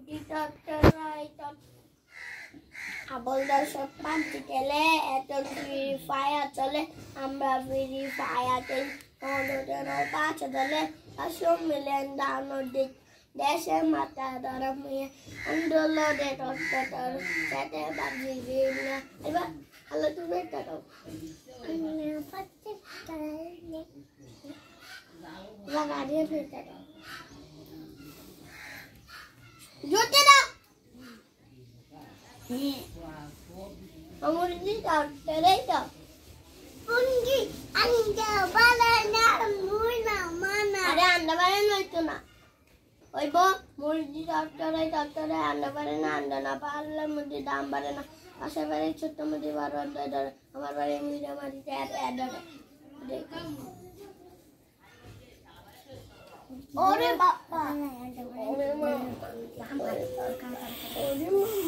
আবল দর্শক পান্তি খেলে এত ফ্রি ফায়ার চলে আমরা ফ্রি ফায়ারে পাঁচ দলে সব মিলেন ডাউনলোড দিক দেশের মাথা ধরা মেয়ে আন্দোলনে টট্টর সাথে বাজি না এবার হ্যালো তুমি এটা দাও গাড়ি ফেলতে দাও জোতে দাও Amor di tao, tới tao. Pungi, anda balana, muna mana. Ada anda balana itu na. Oi bo, mur di tao, anda balana, anda na balana, mudi dam balana. Asa balana cutto mudi baru ada. Amar balana mudi mari ada. Ore bapa. Ore mama.